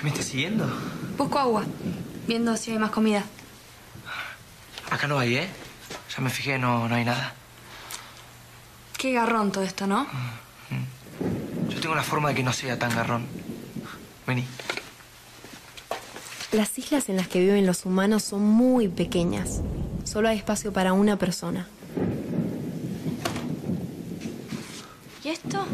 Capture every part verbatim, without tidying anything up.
¿Me estás siguiendo? Busco agua, viendo si hay más comida. Acá no hay, ¿eh? Ya me fijé, no, no hay nada. Qué garrón todo esto, ¿no? Yo tengo la forma de que no sea tan garrón. Vení. Las islas en las que viven los humanos son muy pequeñas. Solo hay espacio para una persona. ¿Y esto?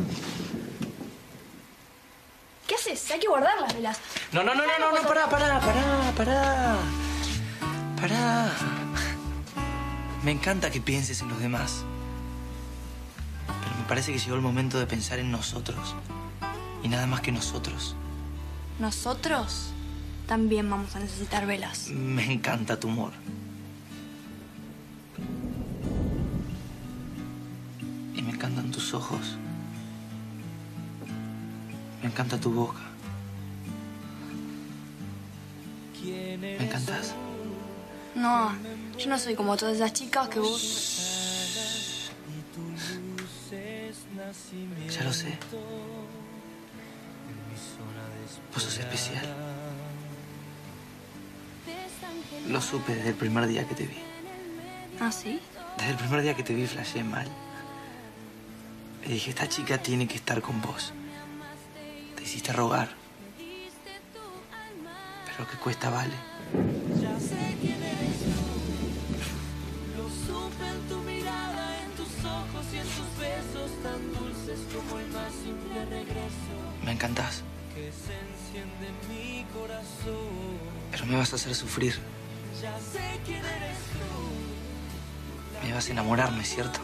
¿Qué haces? Hay que guardar las velas. No, no, no, no, no, no, pará, pará, pará, pará. Pará. Me encanta que pienses en los demás. Pero me parece que llegó el momento de pensar en nosotros. Y nada más que nosotros. Nosotros también vamos a necesitar velas. Me encanta tu humor. Y me encantan tus ojos. Me encanta tu boca. ¿Me encantas? No, yo no soy como todas esas chicas que vos... Ya lo sé. Vos sos especial. Lo supe desde el primer día que te vi. ¿Ah, sí? Desde el primer día que te vi flashé mal. Le dije, esta chica tiene que estar con vos. Te hiciste rogar. Pero lo que cuesta vale. Me encantás. Pero me vas a hacer sufrir. Me vas a enamorarme, ¿cierto?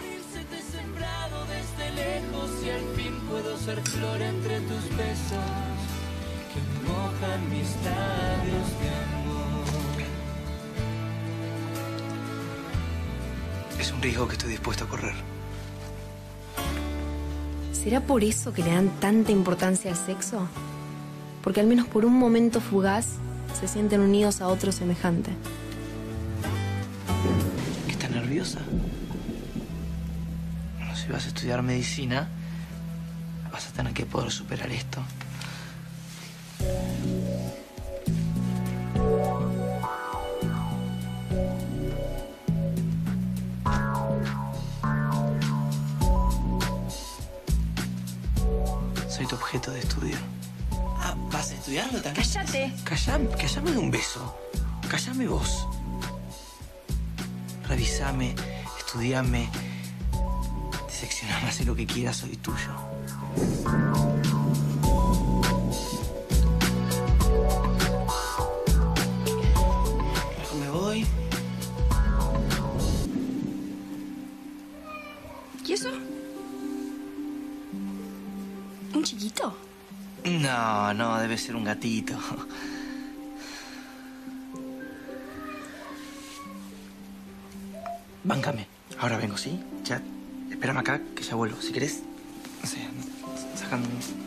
Es un riesgo que estoy dispuesto a correr. ¿Será por eso que le dan tanta importancia al sexo? Porque al menos por un momento fugaz se sienten unidos a otro semejante. ¿Que estás nerviosa? Bueno, si vas a estudiar medicina, vas a tener que poder superar esto. Soy tu objeto de estudio. Ah, ¿vas a estudiarlo también? ¡Cállate! Callame, callame de un beso. Callame vos. Revisame, estudiame, diseccioname, haz lo que quieras, soy tuyo. Mejor me voy. ¿Y eso? ¿Un chiquito? No, no, debe ser un gatito. Báncame. Ahora vengo, ¿sí? Ya, espérame acá, que ya vuelvo. Si querés, no sé, sacando...